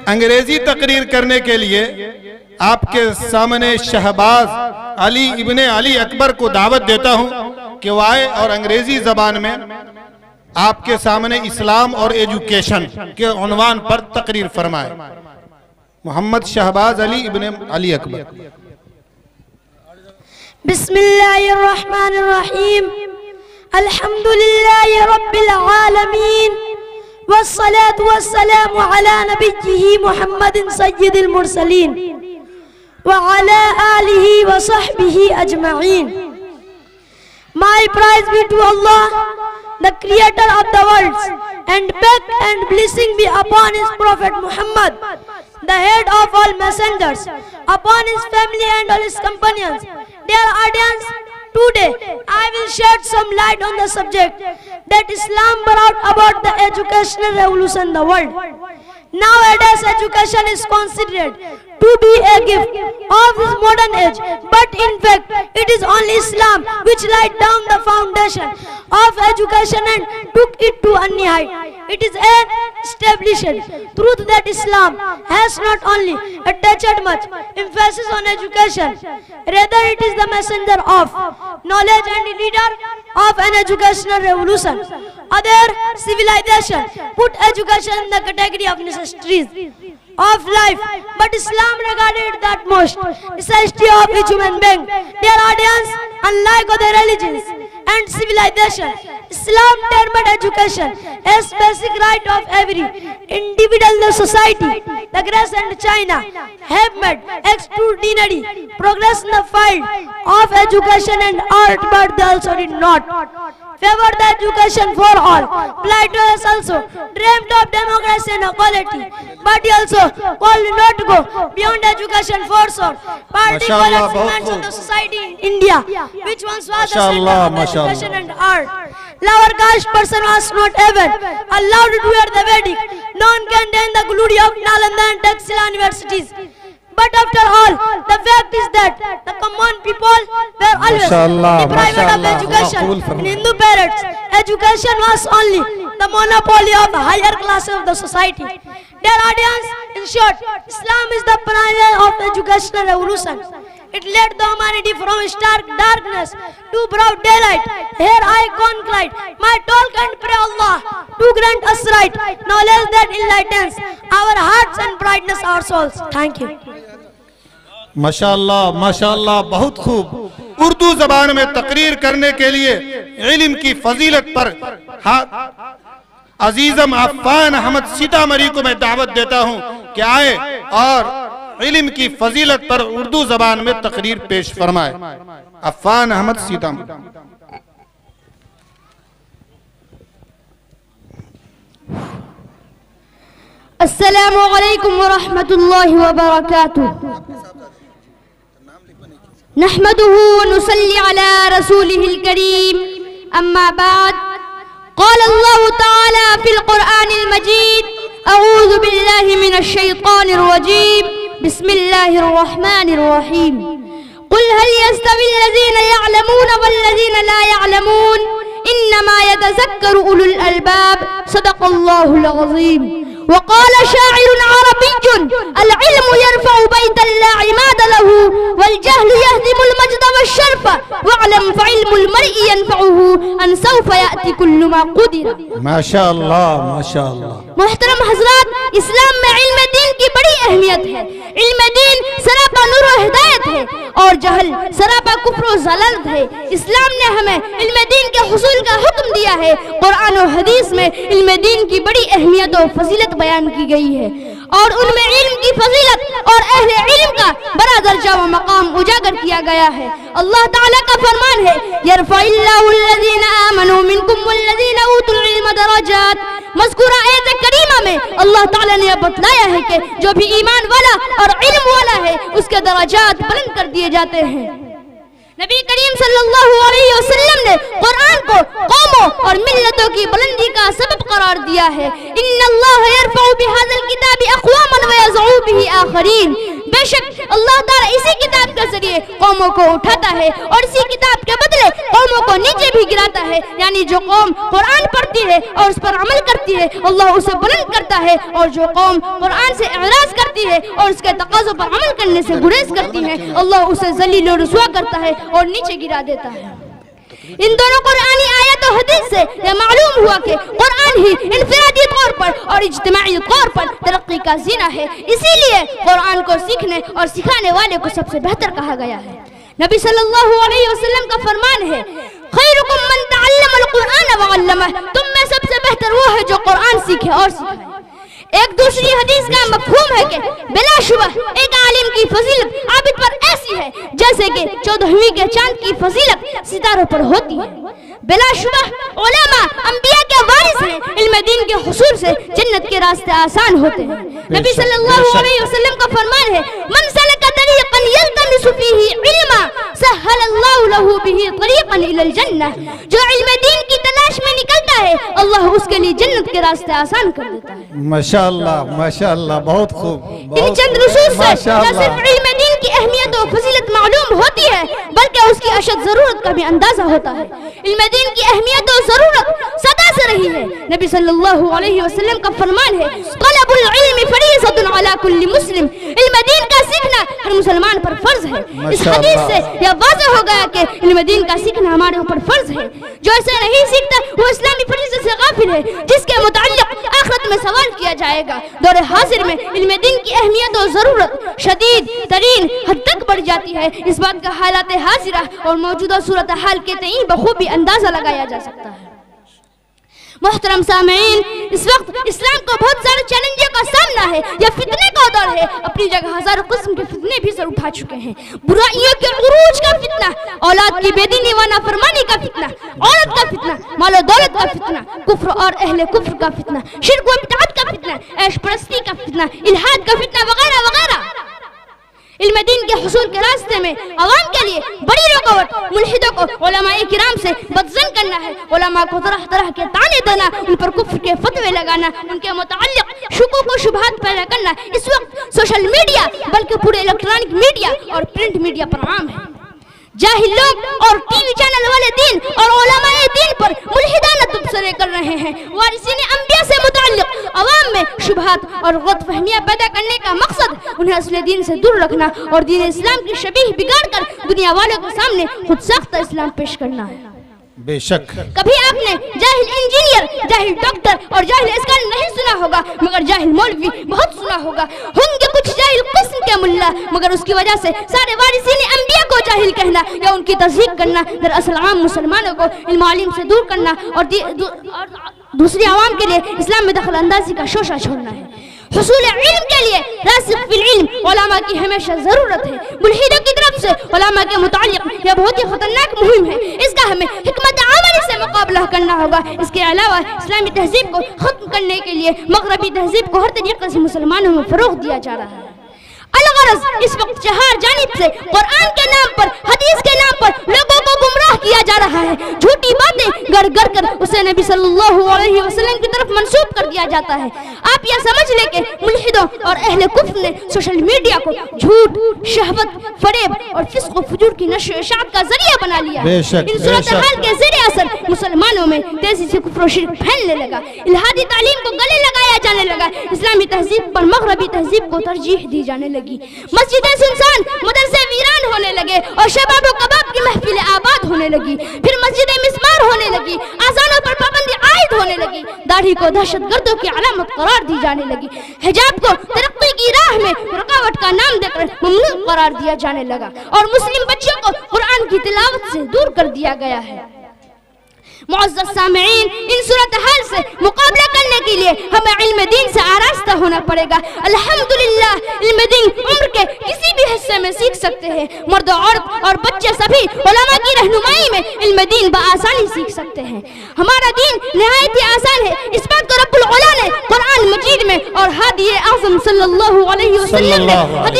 अंग्रेजी तकरीर करने के लिए आपके सामने शहबाज अली इब्ने अली अकबर को दावत देता हूं कि वो आए और अंग्रेजी जबान में आपके सामने इस्लाम और एजुकेशन के उन्वान पर तकरीर फरमाए। मोहम्मद शहबाज अली इब्ने अली अकबर। बिस्मिल्लाहिर्रहमानिर्रहीम, अल्हम्दुलिल्लाहि रब्बिल आलमीन, वस्सलातु वस्सलामु अला नबिय्यिही मुहम्मदिन सय्यिदिल मुरसलीन व अला आलिही व सहबिही अजमईन। My praise be to Allah, the creator of the worlds, and peace and blessing be upon his prophet Muhammad, the head of all messengers, upon his family and all his companions. Dear audience, today I will shed some light on the subject that Islam brought about the educational revolution in the world. Nowadays education is considered to be a gift of this modern age, but in fact it is only Islam which laid down the foundation of education and took it to a new height. It is an established truth that Islam has not only attached much emphasis on education, rather it is the messenger of knowledge and leader of an educational revolution. Other civilization put education in the category of necessities of life, but Islam regarded that most necessity of each human being. Dear audience, unlike other religions and civilization, Islam termed education as basic right of every individual in the society. The Greece and China have made extraordinary progress in the field of education and art, but they also did not favor the education for all. Plato has also dreamed of democracy and equality, but he also called not to go beyond education for all. Particular segments of the society in India, which once was the center of education and art. Lower caste person was not even allowed to wear the Vedic. None can deny the glory of Nalanda and Taxila universities. But after all, the fact is that the common people were always deprived of education. In Hindu parents, education was only the monopoly of the higher classes of the society. Dear audience, in short, Islam is the pioneer of the educational revolution. It led the humanity from stark darkness to broad daylight. Here I conclude my talk and pray Allah to grant us right knowledge that enlightens our hearts and brightens our souls. Thank you. माशाअल्लाह माशाअल्लाह, बहुत खूब। उर्दू जबान में तकरीर करने के लिए इल्म की फजीलत पर अजीजम अफ़ान अहमद सीतामढ़ी को मैं दावत देता हूं कि आए और इल्म की फजीलत पर उर्दू जबान में तकरीर पेश फरमाए। अफ़ान अहमद सीतामढ़ी। अस्सलामु अलैकुम व रहमतुल्लाहि व बरकातुहू। नहमदुहु व नुसल्ली अला रसूलिहिल करीम, अम्मा बाद। क़ाल अल्लाहु तआला फ़िल क़ुरआनिल मजीद, अऊज़ु बिल्लाहि मिनश शैतानिर रजीम, बिस्मिल्लाहिर रहमानिर रहीम। क़ुल हल यस्तविल लज़ीना यअलमून वल्लज़ीना ला यअलमून, इन्नमा यतज़क्करु उलुल अलबाब, सदक़ल्लाहुल अज़ीम। वक़ाल शाइरुन अरबिय्युन, अल इल्मु यरफ़उ बैतन ला इमाद लहू, वल जहलु यहदिमुल मज्द वश्शरफ़, वअलम फ़इल्मुल मर्इ यनफ़उहु, अन सौफ़ याति कुल्लु मा क़ुदिर। माशाअल्लाह माशाअल्लाह। मोहतरम हज़रात, इस्लाम में इल्म दीन की बड़ी अहमियत है। इल्म दीन सरापा नूर व हिदायत है और जहल सरापा कुफ्र व ज़लालत है। इस्लाम ने हमें इल्म दीन के हुसूल का हुक्म दिया है। कुरान और हदीस में इल्म दीन की बड़ी अहमियत और फजीलत बयान की गई है और उनमें इल्म की फजीलत और अहले इल्म का बड़ा दर्जा व मकाम उजागर किया गया है। अल्लाह ताला का फरमान है, यरफ़इल्लाहुल लज़ीना आमनू मिनकुम वल्लज़ीना ऊतुल इल्म दरजात। मज़कूरा आयत करीमा में अल्लाह ताला ने बतलाया है कि जो भी ईमान वाला और इल्म वाला है उसके दर्जात बुलंद कर दिए जाते हैं। नबी करीम सल्लल्लाहु अलैहि वसल्लम ने कुरान को कौमों और मिल्लतों की बुलंदी का सबब करार दिया है। इन्नल्लाह यरफ़उ बिहाज़ल किताबि अक़वामन व यज़उ बिही आख़रीन। बेशक अल्लाह ताला इसी किताब के जरिए कौमों को उठाता है और इसी किताब के बदले कौमों को नीचे भी गिराता है। यानी जो कौम कुरान पढ़ती है और उस पर अमल करती है अल्लाह उसे बुलंद करता है, और जो कौम कुरान से एराज करती है और उसके तकाज़ों पर अमल करने से गुरेज करती है अल्लाह उसे जलील और रुसवा करता है और नीचे गिरा देता है। इन दोनों कुरानी आयत और हदीस से यह मालूम हुआ कि कुरान ही इनफरादी तौर पर और इज्तिमाई तौर पर तरक्की का ज़ीना है। इसीलिए कुरान को सीखने और सिखाने वाले को सबसे बेहतर कहा गया है। नबी सल्लल्लाहु अलैहि वसल्लम का फरमान है, खैरुकुम मन तअल्लमल कुरान व अल्लमह, तुम में सबसे बेहतर वो है जो कुरान सीखे और सिखाए। एक दूसरी हदीस का मफहूम है कि बिलाशुबा एक आलिम की फजीलत आबिद पर ऐसी है जैसे कि 14वीं के चांद की फजीलत सितारों पर होती है। बिलाशुबा उलमा अंबिया के वारिस हैं, इल्म दीन के हुसूल से जन्नत के रास्ते आसान होते हैं। नबी सल्लल्लाहु अलैहि वसल्लम का फरमान है, मन सलका तरीक़न यल्तमिसु फीही इल्मा सहलल्लाहु लहू बिही तरीक़न इलल जन्नह, जो इल्म दीन की तलाश में निकलता है अल्लाह उसके लिए जन्नत के रास्ते आसान कर देता है। माशाअल्लाह माशाअल्लाह, बहुत खूब। इन चंद रुसूल से न सिर्फ इल्म दीन की अहमियत और फजीलत मालूम होती है बल्कि उसकी अशद जरूरत का भी अंदाजा होता है। इल्म दीन की अहमियत और जरूरत सदा से रही है। नबी सल्लल्लाहु अलैहि वसल्लम का फरमान है, तलबुल इल्मी फरीज़तुन अला कुल्ली मुस्लिम, इल्म दीन का सीखना हर मुसलमान पर फर्ज है। इस हदीस से यह वाज़ेह हो गया कि इल्म दीन का सीखना हमारे ऊपर फर्ज है। जो ऐसा नहीं सीखता वो इस्लामी फरीज़त से गाफिल है जिसके मुताल्लिक़ आखिरत में सवाल किया जाएगा। दौरे हाजिर में इल्म दीन की अहमियत और जरूरत शदीद तरीन हद तक बढ़ जाती है। इस बात का हालात हाजिरा और मौजूदा सूरत हाल के तईन बखूबी अंदाजा लगाया जा सकता है। मोहतरम सामीन, इस वक्त इस्लाम को बहुत सारे चैलेंजों का सामना है। यह फितने का दौर है। अपनी जगह हजारों किस्म के फितने भी सर उठा चुके हैं। बुराइयों के उरूज का फितना, औलाद की बेदीनी व नाफरमानी का फितना, औरत का फितना, मालो दौलत का फितना, कुफ्र और अहले कुफ्र का फितना, शिर्क व बिदअत का फितना, ऐश परस्ती का फितना, इल्हाद का फितना वगैरह वगैरह। इल्म दीन के हुसूल के रास्ते में अवाम के लिए बड़ी रुकावट मुल्हिदों को उलमाए किराम से बदज़न करना है। उलमा को तरह तरह के ताने देना, उन पर कुफ्र के फतवे लगाना, उनके मुताल्लिक़ शुकूक व शुबहात पैदा करना इस वक्त सोशल मीडिया बल्कि पूरे इलेक्ट्रॉनिक मीडिया और प्रिंट मीडिया पर आम है। जाहिल लोग और टीवी चैनल वाले दीन और उलमाए दीन पर मुल्हिदाना तबसरे कर रहे हैं। वारिसीन अंबिया से मुताल्लिक़ अवाम में शुबहात और गलतफहमियां पैदा करने का मकसद उन्हें असले दीन से दूर रखना और दीन इस्लाम की शबीह बिगाड़ कर दुनिया वालों के सामने खुद साख्ता इस्लाम पेश करना है। बेशक कभी आपने जाहिल इंजीनियर, जाहिल डॉक्टर और जाहिल स्कॉलर नहीं सुना होगा, मगर जाहिल मौलवी बहुत सुना होगा। होंगे कुछ जाहिल किस्म के मुल्ला, मगर उसकी वजह से सारे वारिसीन अंबिया को जाहिल कहना या उनकी तस्दीक करना दरअसल आम मुसलमानों को इल्म अलीम से दूर करना और दूसरी आवाम के लिए इस्लाम में दखल अंदाजी का शोशा छोड़ना है। हुसूल इल्म के लिए रासिख फिल इल्म उलमा की हमेशा जरूरत है। मुल्हिदों की तरफ से उलमा के मुताल्लिक़ यह बहुत ही खतरनाक मुहिम है। इसका हमें हिकमत अमली से मुकाबला करना होगा। इसके अलावा इस्लामी तहजीब को खत्म करने के लिए मगरबी तहजीब को हर तरीके से मुसलमानों में फरोग दिया जा रहा है। अलगरज इस वक्त चार जानिब से कुरान के नाम पर, हदीस के नाम पर लोगों को गुमराह किया जा रहा है। झूठी बातें गढ़ गढ़ कर उसे नबी सल्लल्लाहु अलैहि वसल्लम की तरफ मंसूब कर दिया जाता है। आप यह समझ लें कि मुल्हिदों और अहले कुफ्र ने सोशल मीडिया को झूठ, शहवत, फरेब और फिस्क व फुजूर की नशो इशाअत का जरिया बना लिया है। इन सूरत हाल के ज़ेरे असर मुसलमानों में तेजी से कुफ्र और शिर्क फैलने लगा। इल्हादी तालीम को गले लगाया जाने लगा। इस्लामी तहजीब पर मगरबी तहजीब को तरजीह दी जाने लगी। मस्जिदें सुनसान, मदरसे वीरान होने लगे और शबाब व कबाब की महफिलें आबाद होने लगी। फिर मस्जिदें मिस्मार होने लगी, आज़ानों पर पाबंदी आयद होने लगी, दाढ़ी को दहशतगर्दों की अलामत करार दी जाने लगी, हिजाब को तरक्की की राह में रुकावट का नाम देकर ममनू करार दिया जाने लगा और मुस्लिम बच्चों को कुरान की तिलावत से दूर कर दिया गया है। मुअज़्ज़ज़ सामिईन, इन सूरत हाल से मुकाबला करने के लिए हमें इल्म दीन से आरास्ता होना पड़ेगा। अल्हम्दुलिल्लाह इल्म दीन उम्र के किसी भी हिस्से में सीख सकते हैं। मर्द, औरत और बच्चे सभी उलमा की रहनुमाई में इल्म दीन बआसानी सीख सकते हैं। हमारा दीन निहायत ही आसान है। इस बात को रब्बुल उला ने कुरान मजीद में और हादी आज़म सल्लल्लाहु अलैहि वसल्लम ने हदीस पाक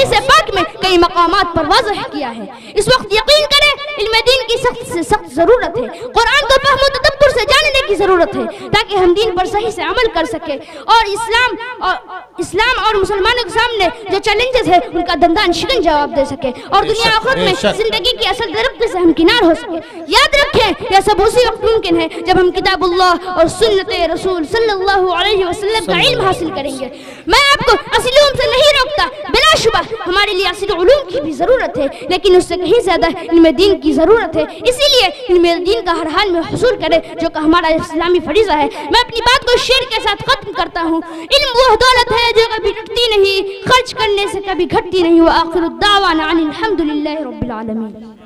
पाक में कई मकामात पर वाज़ह किया है। इस वक्त यकीन करें इल्म दीन की सख्त से सख्त ज़रूरत है। कुरान को फ़हम तदब्बुर से जानने की ज़रूरत है ताकि हम दीन पर सही से अमल कर सके और इस्लाम और मुसलमानों के सामने जो चैलेंजेस है उनका दंदान शिकन जवाब दे सके और दुनिया आखिरत में जिंदगी की असल तरक्की से हमकिनार हो सके। याद रखें यह सब उसी वक्त मुमकिन है जब हम किताबुल्लाह और सुन्नत रसूल सल्लल्लाहु अलैहि वसल्लम का इल्म हासिल करेंगे। मैं आपको असल उलूम से नहीं रोकता, बिलाशुबा हमारे लिए असल उलूम की भी ज़रूरत है, लेकिन उससे कहीं ज़्यादा इल्म दीन की ज़रूरत है। इसीलिए इल्म दीन का हर हाल में हुसूल करें जो कि हमारा इस्लामी फरीज़ा है। मैं अपनी बात को शेर के साथ खत्म करता हूँ। इल्म वो दौलत है जो कभी टूटती नहीं, खर्च करने से कभी घटती नहीं। व आखिरु दावाना अनिल हम्दुलिल्लाहि रब्बिल आलमीन।